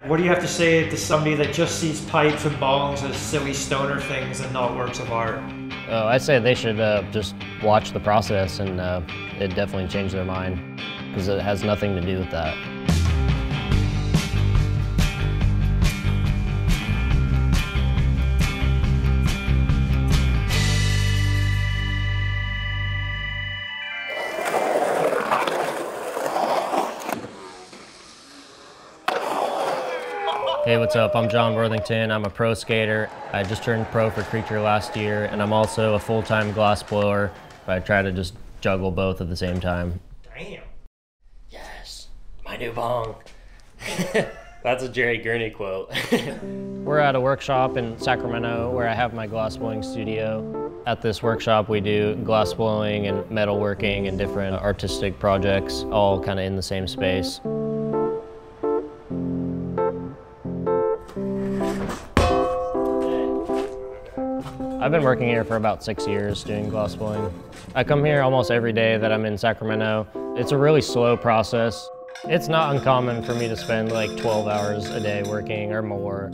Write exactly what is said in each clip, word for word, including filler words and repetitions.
What do you have to say to somebody that just sees pipes and bongs as silly stoner things and not works of art? Oh, I'd say they should uh, just watch the process, and uh, it definitely changed their mind, because it has nothing to do with that. Hey, what's up? I'm John Worthington. I'm a pro skater. I just turned pro for Creature last year, and I'm also a full-time glass blower. I try to just juggle both at the same time. Damn. Yes, my new bong. That's a Jerry Gurney quote. We're at a workshop in Sacramento where I have my glass blowing studio. At this workshop, we do glass blowing and metalworking and different artistic projects, all kind of in the same space. I've been working here for about six years doing glass blowing. I come here almost every day that I'm in Sacramento. It's a really slow process. It's not uncommon for me to spend like twelve hours a day working or more.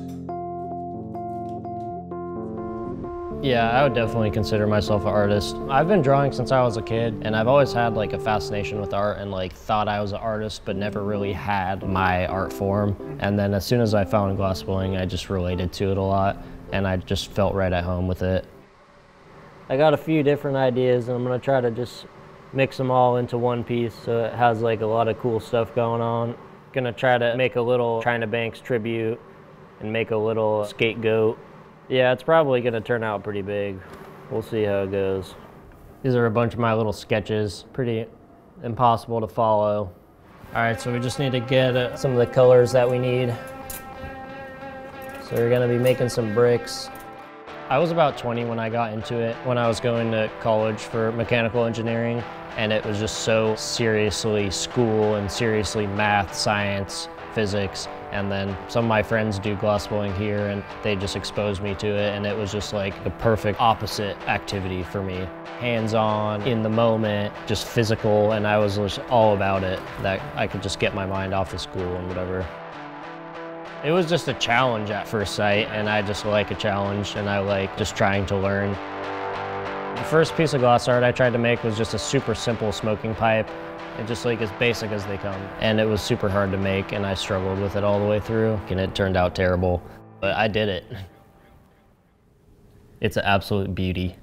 Yeah, I would definitely consider myself an artist. I've been drawing since I was a kid, and I've always had like a fascination with art and like thought I was an artist, but never really had my art form. And then as soon as I found glass blowing, I just related to it a lot, and I just felt right at home with it. I got a few different ideas, and I'm gonna try to just mix them all into one piece so it has like a lot of cool stuff going on. Gonna try to make a little China Banks tribute and make a little scapegoat. Yeah, it's probably gonna turn out pretty big. We'll see how it goes. These are a bunch of my little sketches. Pretty impossible to follow. All right, so we just need to get uh, some of the colors that we need. So we're gonna be making some bricks. I was about twenty when I got into it, when I was going to college for mechanical engineering, and it was just so seriously school and seriously math, science, physics. And then some of my friends do glass blowing here, and they just exposed me to it, and it was just like the perfect opposite activity for me. Hands-on, in the moment, just physical, and I was just all about it, that I could just get my mind off of school and whatever. It was just a challenge at first sight, and I just like a challenge, and I like just trying to learn. The first piece of glass art I tried to make was just a super simple smoking pipe, and just like as basic as they come. And it was super hard to make, and I struggled with it all the way through, and it turned out terrible. But I did it. It's an absolute beauty.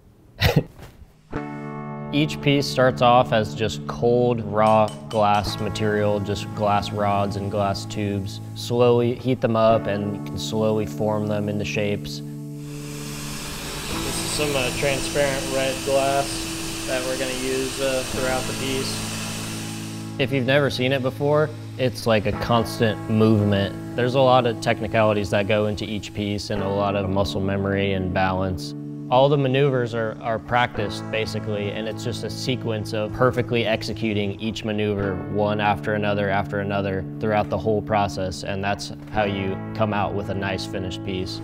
Each piece starts off as just cold, raw glass material, just glass rods and glass tubes. Slowly heat them up, and you can slowly form them into shapes. This is some uh, transparent red glass that we're gonna use uh, throughout the piece. If you've never seen it before, it's like a constant movement. There's a lot of technicalities that go into each piece, and a lot of muscle memory and balance. All the maneuvers are, are practiced, basically, and it's just a sequence of perfectly executing each maneuver one after another after another throughout the whole process, and that's how you come out with a nice finished piece.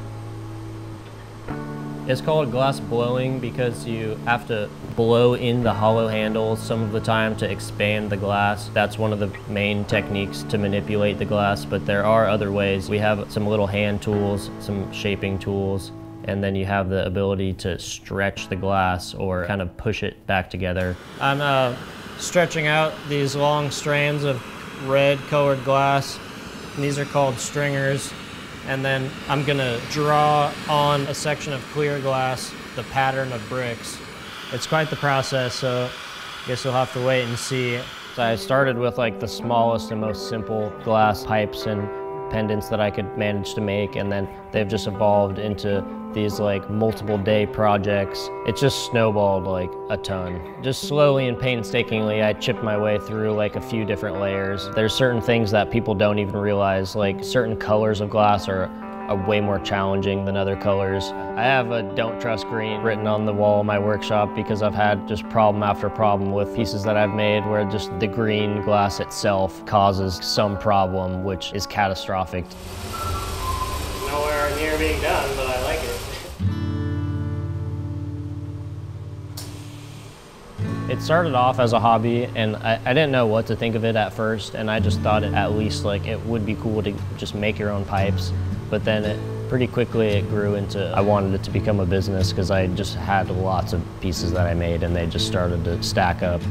It's called glass blowing because you have to blow in the hollow handle some of the time to expand the glass. That's one of the main techniques to manipulate the glass, but there are other ways. We have some little hand tools, some shaping tools, and then you have the ability to stretch the glass or kind of push it back together. I'm uh, stretching out these long strands of red colored glass, and these are called stringers. And then I'm gonna draw on a section of clear glass the pattern of bricks. It's quite the process, so I guess you'll have to wait and see. So I started with like the smallest and most simple glass pipes and pendants that I could manage to make, and then they've just evolved into these like multiple day projects. It just snowballed like a ton. Just slowly and painstakingly, I chipped my way through like a few different layers. There's certain things that people don't even realize, like certain colors of glass are, are way more challenging than other colors. I have a "Don't Trust Green" written on the wall of my workshop because I've had just problem after problem with pieces that I've made where just the green glass itself causes some problem, which is catastrophic. Nowhere near being done, but I like it. It started off as a hobby, and I, I didn't know what to think of it at first, and I just thought it, at least like it would be cool to just make your own pipes. But then it pretty quickly it grew into, I wanted it to become a business because I just had lots of pieces that I made and they just started to stack up.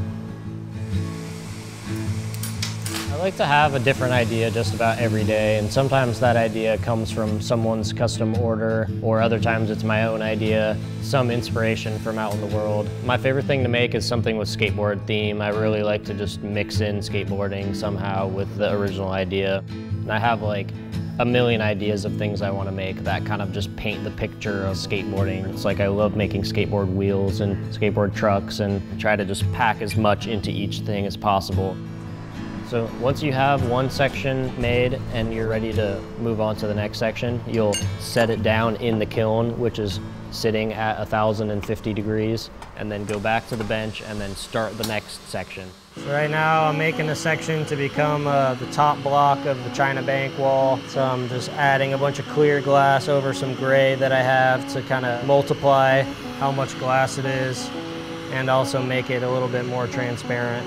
I like to have a different idea just about every day, and sometimes that idea comes from someone's custom order, or other times it's my own idea, some inspiration from out in the world. My favorite thing to make is something with skateboard theme. I really like to just mix in skateboarding somehow with the original idea. And I have like a million ideas of things I want to make that kind of just paint the picture of skateboarding. It's like I love making skateboard wheels and skateboard trucks and try to just pack as much into each thing as possible. So once you have one section made and you're ready to move on to the next section, you'll set it down in the kiln, which is sitting at one thousand fifty degrees, and then go back to the bench and then start the next section. So right now I'm making a section to become uh, the top block of the China bank wall. So I'm just adding a bunch of clear glass over some gray that I have to kind of multiply how much glass it is and also make it a little bit more transparent.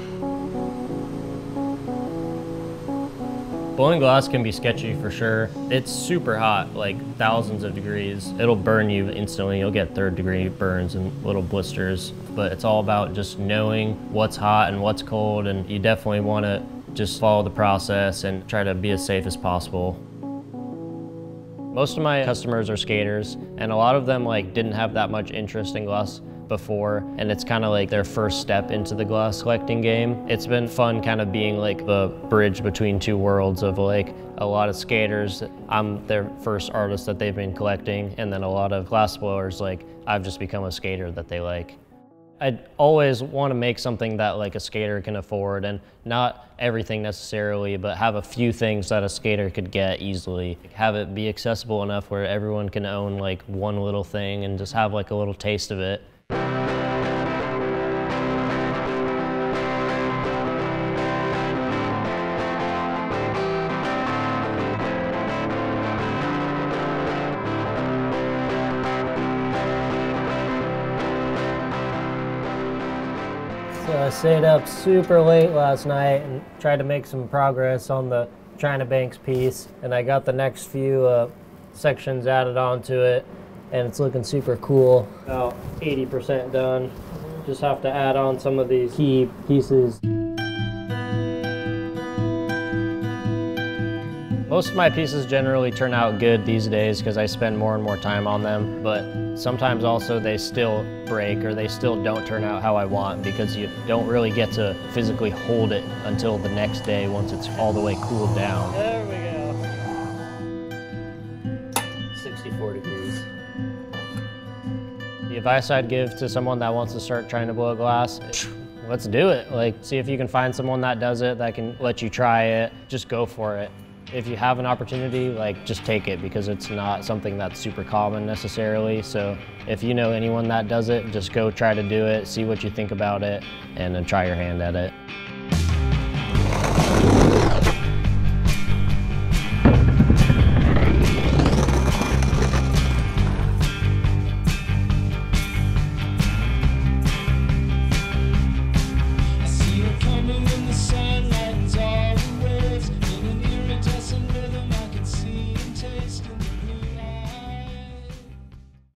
Blowing glass can be sketchy for sure. It's super hot, like thousands of degrees. It'll burn you instantly. You'll get third degree burns and little blisters. But it's all about just knowing what's hot and what's cold, and you definitely want to just follow the process and try to be as safe as possible. Most of my customers are skaters, and a lot of them like didn't have that much interest in glass before, and it's kind of like their first step into the glass collecting game. It's been fun kind of being like the bridge between two worlds of like a lot of skaters, I'm their first artist that they've been collecting, and then a lot of glass blowers, like I've just become a skater that they like. I'd always want to make something that like a skater can afford, and not everything necessarily, but have a few things that a skater could get easily. Have it be accessible enough where everyone can own like one little thing and just have like a little taste of it. So I stayed up super late last night and tried to make some progress on the China Banks piece, and I got the next few uh, sections added onto it, and it's looking super cool. About eighty percent done. Just have to add on some of these key pieces. Most of my pieces generally turn out good these days because I spend more and more time on them, but sometimes also they still break or they still don't turn out how I want because you don't really get to physically hold it until the next day once it's all the way cooled down. There we go. sixty-four degrees. The advice I'd give to someone that wants to start trying to blow glass, let's do it. Like, see if you can find someone that does it, that can let you try it. Just go for it. If you have an opportunity, like, just take it because it's not something that's super common necessarily. So if you know anyone that does it, just go try to do it, see what you think about it, and then try your hand at it.